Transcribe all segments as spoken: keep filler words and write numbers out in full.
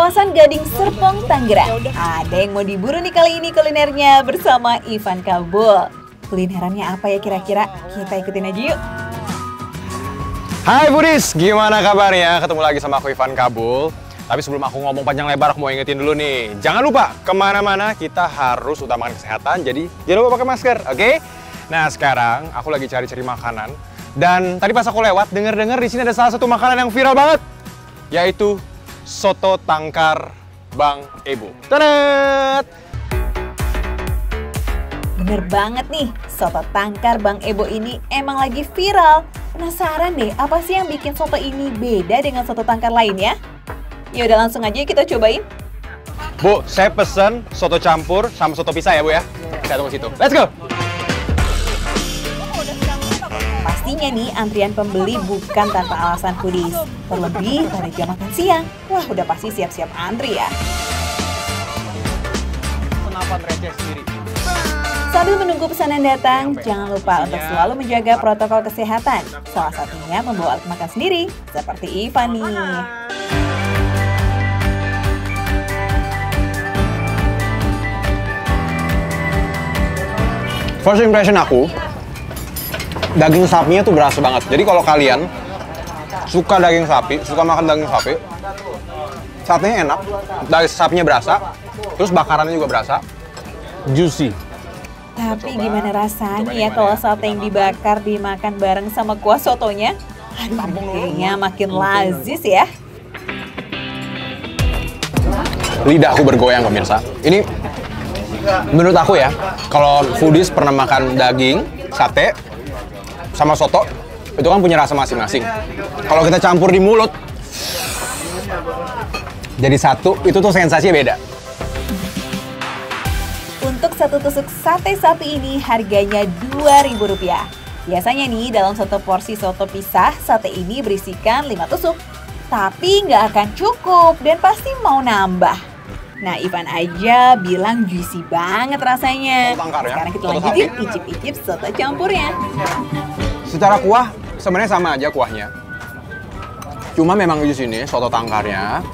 kawasan Gading Serpong, Tangerang. Ada yang mau diburu nih kali ini kulinernya bersama Ivan Kabul. Kulinerannya apa ya kira-kira? Kita ikutin aja yuk. Hai Foodies, gimana kabarnya? Ketemu lagi sama aku Ivan Kabul. Tapi sebelum aku ngomong panjang lebar, aku mau ingetin dulu nih. Jangan lupa, kemana-mana kita harus utamakan kesehatan, jadi jangan lupa pakai masker, oke? Okay? Nah sekarang, aku lagi cari-cari makanan. Dan tadi pas aku lewat, denger-denger di sini ada salah satu makanan yang viral banget. Yaitu soto tangkar Bang Ebo. Tadat! Bener banget nih, soto tangkar Bang Ebo ini emang lagi viral. Penasaran deh, apa sih yang bikin soto ini beda dengan soto tangkar lainnya? Ya udah langsung aja kita cobain. Bu, saya pesen soto campur sama soto pisah ya Bu ya. Saya tunggu situ. Let's go! Pastinya nih antrian pembeli bukan tanpa alasan Foodies. Terlebih pada jam makan siang. Wah udah pasti siap-siap antri ya. Kenapa receh sendiri? Sambil menunggu pesanan datang, jangan lupa untuk selalu menjaga protokol kesehatan. Salah satunya membawa alat makan sendiri, seperti Ivan nih. First impression aku, daging sapinya tuh berasa banget. Jadi kalau kalian suka daging sapi, suka makan daging sapi, satenya enak, daging sapinya berasa, terus bakarannya juga berasa, juicy. Tapi gimana rasanya ya kalau sate yang dibakar dimakan bareng sama kuah sotonya? Aduh, kayaknya makin lazis ya. Lidahku bergoyang pemirsa. Ini menurut aku ya, kalau Foodies pernah makan daging, sate, sama soto, itu kan punya rasa masing-masing. Kalau kita campur di mulut, jadi satu, itu tuh sensasinya beda. Untuk satu tusuk sate sapi ini harganya dua ribu rupiah. Biasanya nih dalam satu porsi soto pisah, sate ini berisikan lima tusuk. Tapi nggak akan cukup dan pasti mau nambah. Nah, Ivan aja bilang juicy banget rasanya. Sekarang kita lanjut yuk icip-icip soto campurnya. Secara kuah, sebenarnya sama aja kuahnya. Cuma memang di sini soto tangkarnya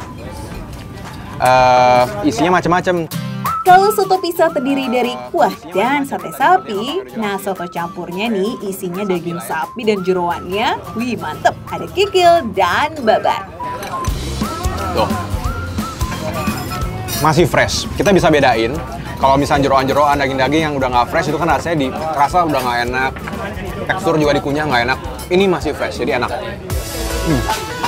uh, isinya macam-macam. Kalau soto pisah terdiri dari kuah dan sate sapi, nah soto campurnya nih isinya daging sapi dan jeroannya, wih mantep, ada kikil dan babat. Tuh, masih fresh. Kita bisa bedain, kalau misalnya jeroan-jeroan daging-daging yang udah nggak fresh itu kan rasanya di rasa udah nggak enak, tekstur juga dikunyah nggak enak. Ini masih fresh, jadi enak. Hmm.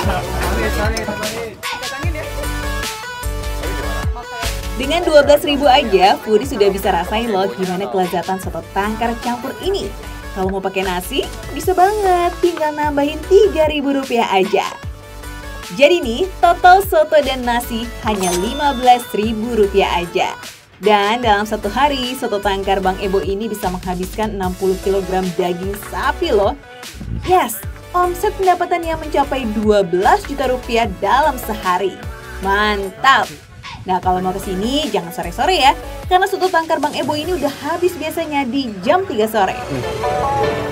Dengan dua belas ribu aja, Foodies sudah bisa rasain loh gimana kelezatan soto tangkar campur ini. Kalau mau pakai nasi, bisa banget, tinggal nambahin tiga ribu rupiah aja. Jadi nih, total soto dan nasi hanya lima belas ribu rupiah aja. Dan dalam satu hari, soto tangkar Bang Ebo ini bisa menghabiskan enam puluh kilogram daging sapi loh. Yes, omset pendapatan yang mencapai dua belas juta rupiah dalam sehari. Mantap! Nah kalau mau kesini jangan sore-sore ya, karena soto tangkar Bang Ebo ini udah habis biasanya di jam tiga sore.